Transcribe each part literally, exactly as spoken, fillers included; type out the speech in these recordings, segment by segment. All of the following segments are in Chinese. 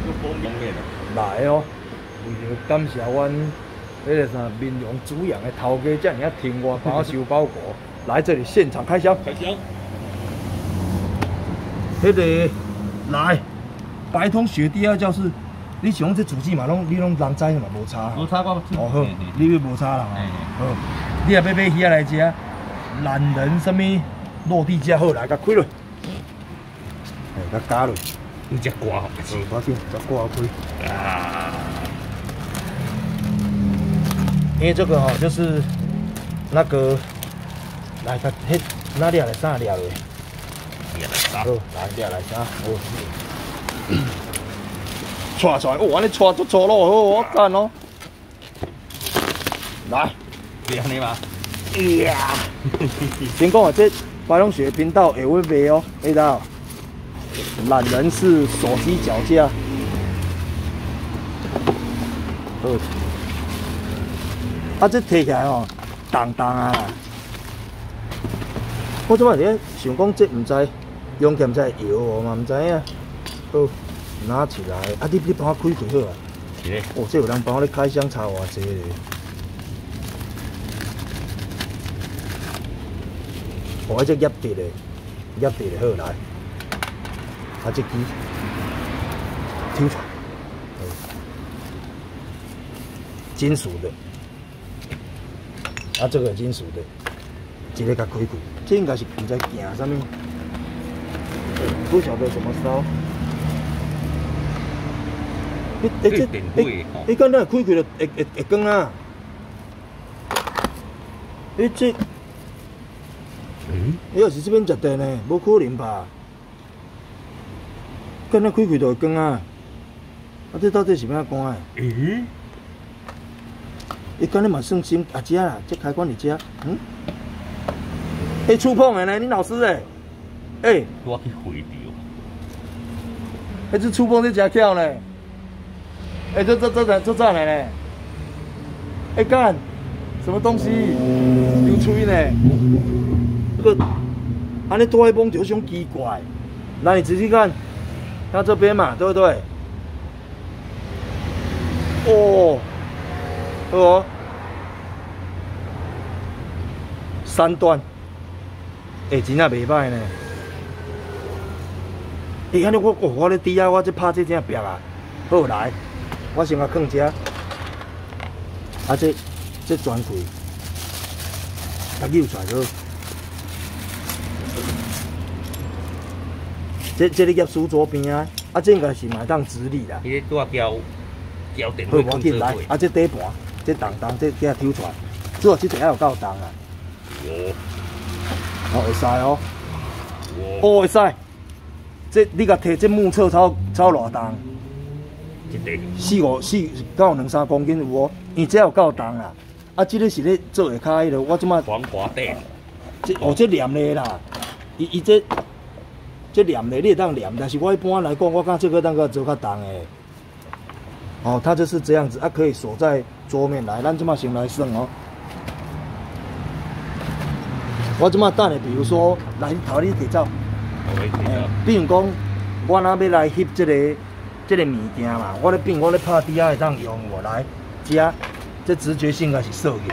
来哦，为了感谢阮迄个啥民荣主养的头家，遮尔啊听我帮我收包裹，来这里现场开箱。 开箱。 迄个来白通雪地啊，教室，你想这主机嘛，拢你拢人知嘛，无差。 无差我。 哦好，你要无差啦。好，你若要买鱼来食，懒人什么落地价好来，甲开落。哎，甲加落。 你只挂好， 嗯，我先把挂开。 啊。 因为这个哈、哦、就是那个来个迄哪里来啥料的？好，来料来啥？好，串出来，哦，安尼串足粗咯，好，我干哦。来， 这样的吗？ 呀，先讲啊，这白龙雪频道也会卖哦，知道？懒人是手机脚架。好。啊，这摕起来吼，重重啊！我即摆伫咧想讲，这毋知用起毋知会摇无嘛？毋知影。好，拿起来，啊，你你帮我开开好啊。 是咧。 哦，这有人帮我咧开箱查偌济咧。哦，这压直的，压直的好来。啊，这支抽出来，金属的。啊，这个金属的，一个甲开开，这应该是唔知行啥物，不晓得怎么烧。你你这你你刚才开开了会会会光啊？你这，嗯，你要是这边食电呢，无可能吧？刚才开开就会光啊？啊，这到底是要安怎关的？嗯？伊敢若嘛算新啊遮啦，这开关伫遮，嗯，会触碰的呢，你老师诶，诶， 我去回掉， 迄只触碰这真巧呢，诶，这这这这这赞的呢，诶干，什么东西流吹呢？这个安尼多一碰就像奇怪，那你仔细看，看这边嘛，对不对？哦。好哦，三段，哎，真正袂歹呢。哎，安尼我我我咧底下，我这拍这正壁啊。好来，我先甲放遮，啊这这转开，啊扭出来好。这这咧夹书桌边啊，啊这应该是买当直立啦。 伊咧多胶胶电好，我进来，啊这底盘。这重重，这给它抽出来，最后这底下有够重啊。 哦， 哦会使哦，哦会使。这你甲摕这目测超超偌重？ 一地四五四到两三公斤有无？因这有够重啊。啊，这个是咧做下骹迄落，我即马防滑垫。 这哦这黏咧啦，伊伊这这黏咧，你会当黏，但是我一般来讲，我感觉这个当个做较重诶。哦，它就是这样子，啊，可以锁在桌面来，咱这么先来算哦。我这么等的，比如说来头你提走， 哎， 比如讲我若要来翕这个这个物件嘛，我咧变我咧拍底下会当用我来遮，这直觉性还是设计。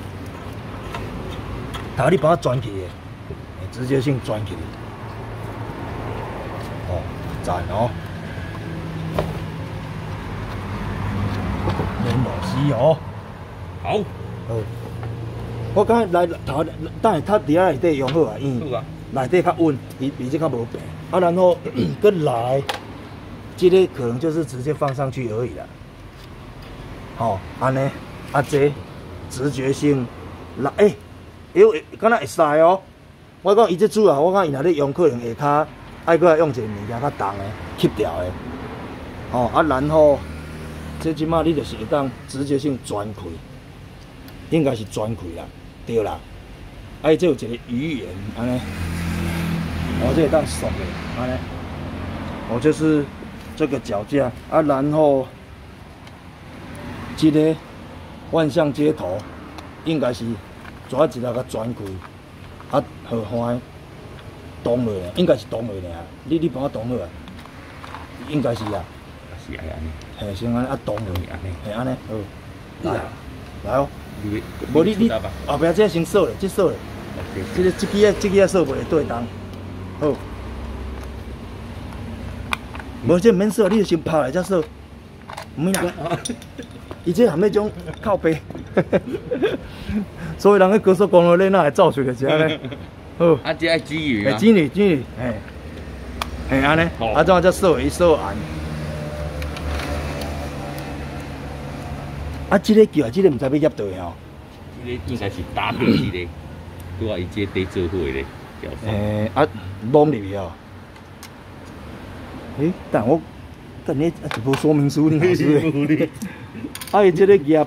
头你把它转起的，直觉性转起的，哦，赞哦。连螺丝哦， 好， 好。我刚才来头，等下它底下内底用好啊，因为内底较稳，比比这较无平。啊，然后跟来，这个可能就是直接放上去而已啦。好、哦，安尼，啊这直觉性来，哎、欸，哎呦，敢若会使哦。我讲伊这主啊，我讲伊若咧用，可能下骹爱搁来用一个物件较重的，吸掉的。哦，啊然后。这即马你就是会当直接性转开，应该是转开啦，对啦。哎，这有一个鱼眼，安尼，我这会当爽的，安尼。我就是这个脚架啊，然后这个万向接头，应该是抓一下甲转开，啊，好欢动落来，应该是动落来啊。你你帮我动落来，应该是啊。 是爱安尼。 嘿，先安尼啊动落， 安尼。 嘿安尼，好，来，来哦。 你无你你后壁这先扫咧，这扫咧，这个这支啊这支啊扫袂对当，好。无这免扫，你就先拍来再扫，唔免啦。伊这含那种靠背，所以人喺高速公路咧，那会走出来是安尼。好。 啊，这爱煮鱼啊。 煮鱼煮鱼，嘿，嘿安尼，啊怎啊才扫伊扫完。啊，这个叫啊，这个唔知要醃倒吼。 这个应该是搭配这个，拄啊伊这底做伙的。 诶，啊，弄入去哦。诶，但我等你一部说明书，你老师。啊，伊这个醃，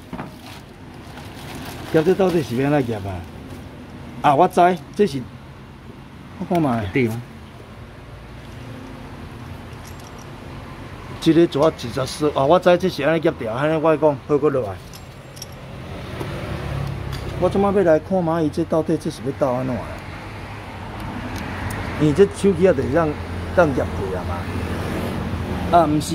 醃这到底是要安怎醃啊？啊，我知，这是，我看卖。对吗？这个主要二十四，啊，我知这是安尼醃掉，安尼我讲好过落来。我即摆要来看蚂蚁，这到底这是要倒安怎啊？伊这手机啊，就是让让醃过啊嘛。啊，毋是。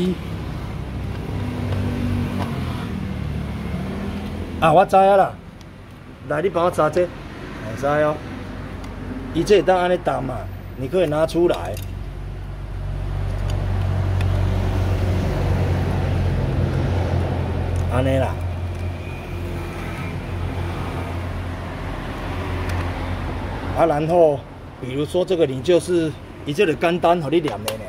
啊，我知啊啦。来，你帮我查这，会使哦。伊这会当安尼打嘛，你可以拿出来。安尼啦。啊，然后比如说这个，你就是伊这个简单，互你念的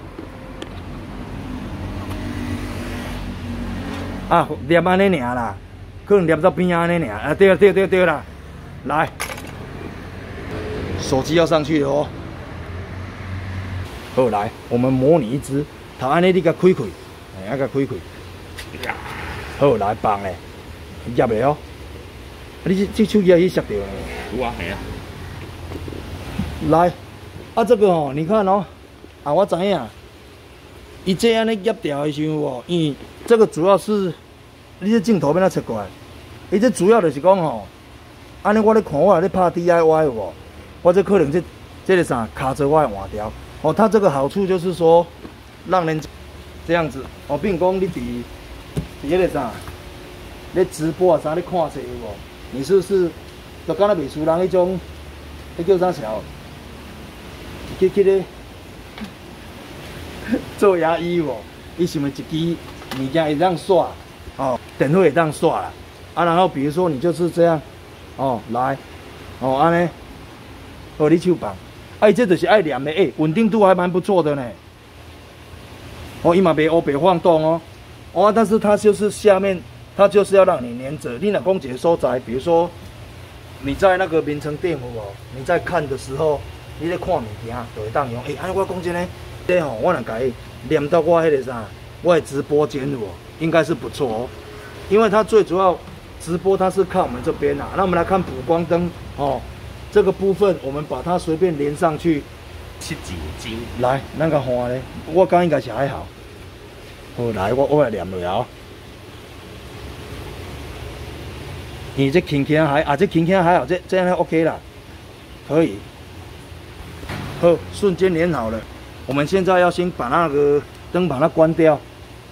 尔。啊，念安尼尔啦，可能念到边安尼尔。啊，对对对对啦，来，手机要上去了哦。好，来，我们模拟一只，头安尼你甲开开，哎，啊甲开开。好，来放咧，入嚟哦。你这这手机也摄到咧。有啊，系啊。来，啊这个哦，你看哦，啊我知影，伊这安尼醃掉的时候哦，因为这个主要是，你这镜头要哪切过来？伊这主要就是讲吼，安尼我咧看我咧拍 D I Y 有无？我这可能这这个啥卡着我的换条。哦，它这个好处就是说，让人这样子哦，比如讲你伫伫迄个啥，咧直播啊啥咧看册有无？你是不是就敢若美术人迄种，迄叫啥条？去去咧做牙医无？伊想要一支物件会当刷，哦，电话会当刷啦。啊，然后比如说你就是这样，哦，来，哦，安尼，哦，你手放，哎、啊，这就是爱念的，哎、欸，稳定度还蛮不错的呢。哦，伊嘛袂乌白晃动哦，哦，但是它就是下面，它就是要让你黏着。你若讲一个所在，比如说你在那个名城店有无？你在看的时候。你咧看物件，就会当用。诶、欸，安尼我讲真诶，这吼我若甲伊连到我迄个啥，我的直播间有，应该是不错哦。因为它最主要直播它是看我们这边啊。那我们来看补光灯哦，这个部分我们把它随便连上去。七几斤？来，那个换咧，我讲应该是还好。好，来我我来连落啊。你这轻轻还啊，这轻轻还好，这这样 OK 啦，可以。好，瞬间连好了。我们现在要先把那个灯把它关掉。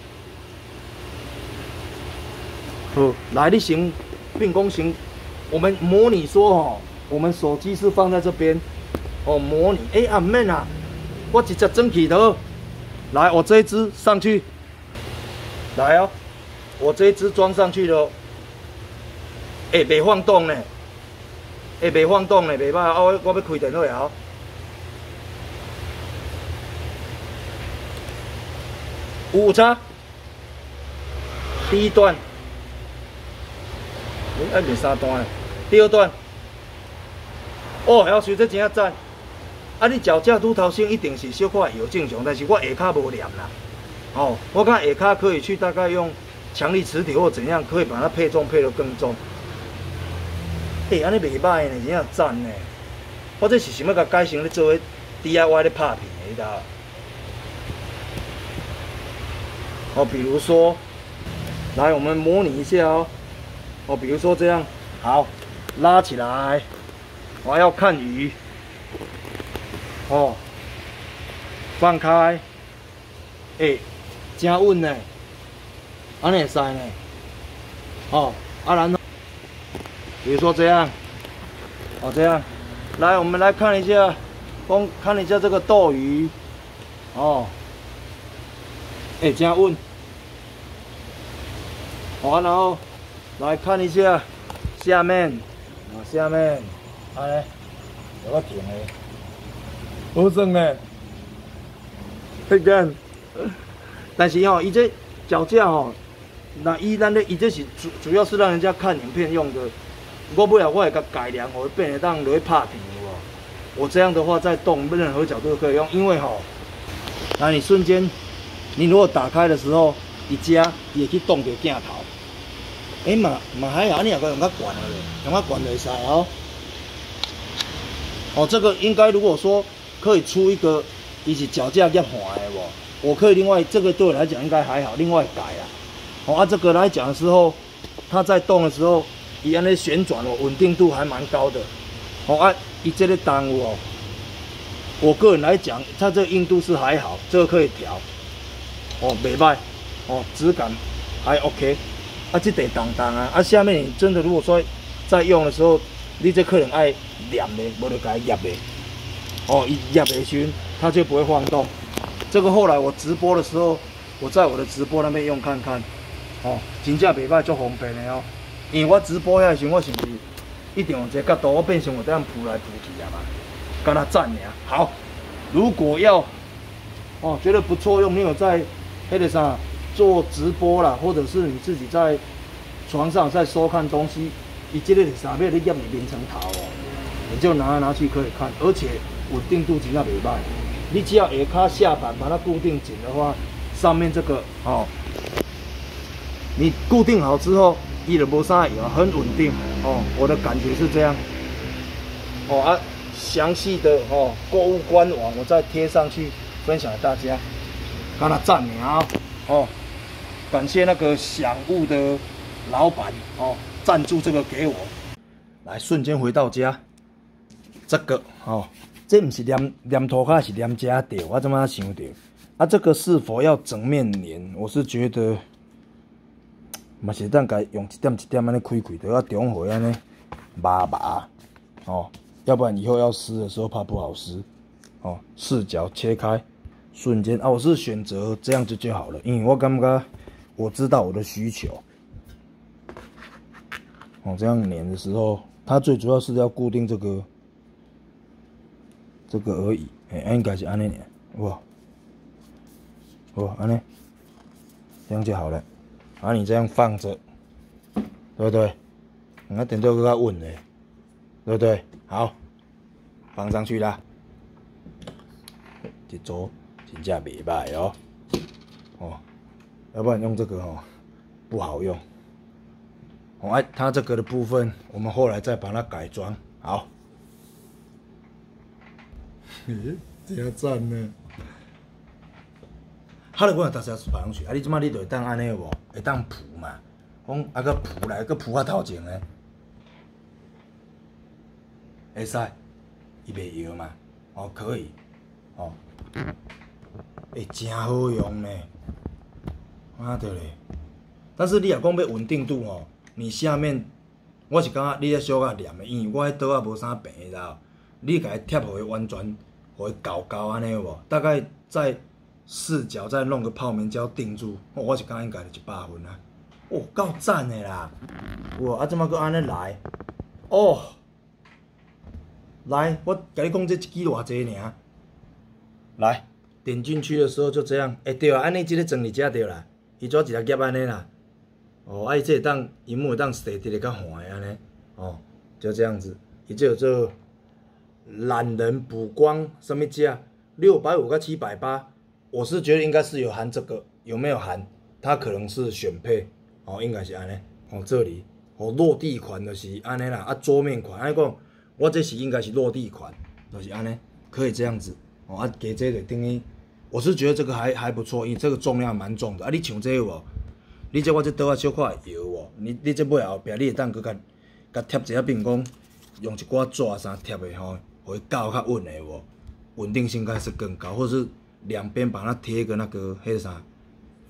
好，来，你行，并弓行。我们模拟说哦，我们手机是放在这边，哦，模拟。哎、欸，阿妹啊，我直接蒸起头。来，我这一只上去。来哦，我这一只装上去了。哎、欸，袂晃动呢。哎、欸，袂晃动呢，袂歹。啊，我我要开电话啊。五叉，第一段，哎，按第三段，第二段，哦，要随这真啊赞，啊，你脚架拄头先一定是小可有正常，但是我下骹无念啦，哦，我看下骹可以去大概用强力磁铁或怎样，可以把它配重配得更重。哎、欸，安尼袂歹呢，真啊赞呢，我这是想要甲改成咧做迄 D I Y 咧拍片的，你知道？哦，比如说，来，我们模拟一下哦。哦，比如说这样，好，拉起来，我要看鱼。哦，放开，哎、欸， 真稳呢，安尼会使呢。哦，啊然后，比如说这样，哦这样，来我们来看一下，光看一下这个斗鱼，哦，哎、欸、真稳。好，然后来看一下下面，啊下面，安尼有个停的，好爽呢，你看。但是吼、哦，伊这脚架吼，那伊咱咧伊这是主主要是让人家看影片用的。我不了，我会甲改良，我会变得当会拍平，有无？我这样的话，在动任何角度都可以用，因为吼、哦，那你瞬间，你如果打开的时候，一加也去动到镜头。哎、欸、嘛嘛还好，你也可以用较悬的咧，用较悬就会使哦。哦，这个应该如果说可以出一个，伊是脚架较滑的无？我可以另外这个对我来讲应该还好，另外改啊。哦，啊这个来讲的时候，它在动的时候，伊安尼旋转哦，稳定度还蛮高的。哦啊，伊这个动有哦，我个人来讲，它这个硬度是还好，这个可以调。哦，袂歹，哦质感还 OK。啊，这得当当啊，啊下面你真的如果说在用的时候，你这可能爱黏的，无就给它压的。哦，一压的时，它就不会晃动。这个后来我直播的时候，我在我的直播那边用看看，哦，真正袂歹，足方便的哦。因为我直播遐时，我是不是一定用这个角度，我变成我这样扑来扑去啊嘛，跟他站尔。好，如果要哦觉得不错用，你有在迄个啥做直播啦，或者是你自己在床上在收看东西，伊这个是啥物？你压你连成头哦，你就拿来拿去可以看，而且稳定度真正袂歹。你只要下卡下板把它固定紧的话，上面这个哦，你固定好之后，伊就无啥摇，很稳定哦。我的感觉是这样。哦啊，详细的哦购物官网我再贴上去分享给大家，跟他赞名哦。感谢那个享物的老板哦，赞助这个给我。来，瞬间回到家，这个哦。这不是黏黏涂骹，是黏遮掉。我怎么想到？啊，这个是否要整面粘？我是觉得，嘛是当该用一点一点安尼开开，都要中回安尼麻麻哦，要不然以后要撕的时候怕不好撕哦。四角切开，瞬间啊，我是选择这样子就好了，因为我感觉我知道我的需求。哦，这样粘的时候，它最主要是要固定这个。这个而已，哎、欸，应该是安尼尔，哇，哇，安尼，这样就好了。啊，你这样放着，对不对？那点就更加稳嘞，对不对？好，放上去啦。这组真正袂歹哦，哦，要不然用这个哦不好用。哦，哎、啊，它这个的部分，我们后来再把它改装，好。真赞呢！哈咧，我若逐时摆上去，啊，你即摆你就会当安尼无？会当铺嘛？讲啊个铺来，个铺较头前咧，会使，伊袂摇嘛？哦，可以，哦，会真好用呢，妈的咧！但是你若讲要稳定度哦，你下面我是感觉你咧小可黏的，因为我迄刀啊无啥平，你知道？你甲伊贴互伊完全。会搞搞安尼有无？大概在四角再弄个泡棉胶定住，哦、我是感觉应该就一百分啊！哦，够赞的啦！哇，啊，怎么个安尼来？哦，来，我甲你讲这一支偌济尔？来，点进去的时候就这样，哎、欸、对啊，安尼即个装伫遮对啦，伊做一个夹安尼啦。哦，啊伊这会当荧幕会当设直的较滑安尼，哦，就这样子，伊就有这。懒人补光什么价？六百五到七百八，我是觉得应该是有含这个，有没有含？它可能是选配哦，应该是安尼哦。这里哦，落地款就是安尼啦，啊，桌面款安尼讲，我这是应该是落地款，就是安尼，可以这样子哦。啊，加这个等于，我是觉得这个还还不错，因为这个重量蛮重的啊。你像这个无？你这我这刀啊小可会摇哦，你你这买后壁你会当佮甲甲贴一下，比如讲用一寡纸啥贴的吼。会搞较稳的无，稳定性应该是更高，或者是两边把它贴一个那个迄个啥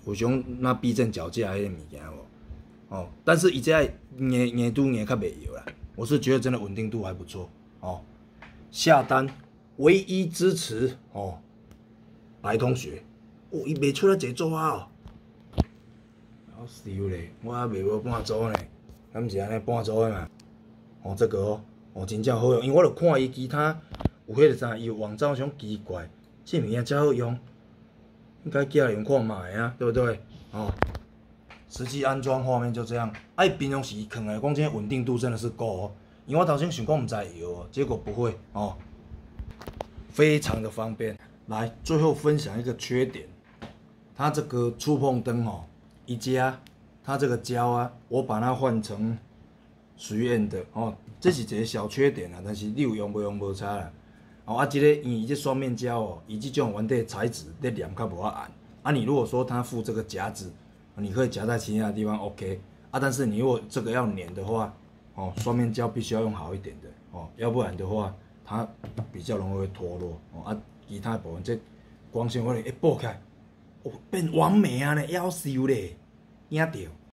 有种那避震脚架迄个物件无？哦，但是伊这硬硬度硬较袂摇啦，我是觉得真的稳定度还不错哦。下单唯一支持哦，白同学，哦，伊卖出来一组啊哦，好笑咧，我还卖无半组呢，敢是安尼半组的嘛？哦，这个哦，哦真正好用，因为我著看伊其他有迄个啥，伊有网站上奇怪，这物件真好用。 应该寄来用看卖啊，对不对？哦，实际安装画面就这样。哎、啊，平常时放来讲，这稳定度真的是够哦。因为我头先想讲唔知摇哦，结果不会哦，非常的方便。来，最后分享一个缺点，它这个触碰灯哦，一加它这个胶啊，我把它换成随缘的哦，这是一个小缺点啊，但是你有用不用无差啦。 哦啊，这个因为这双面胶哦，以这种原底材质咧黏较无法按。啊，你如果说它附这个夹子，你可以夹在其他地方 OK。啊，但是你如果这个要粘的话，哦，双面胶必须要用好一点的哦，要不然的话它比较容易会脱落哦。啊，其他部分这光线可能一拨开，哦变完美啊呢，夭寿咧，惊到。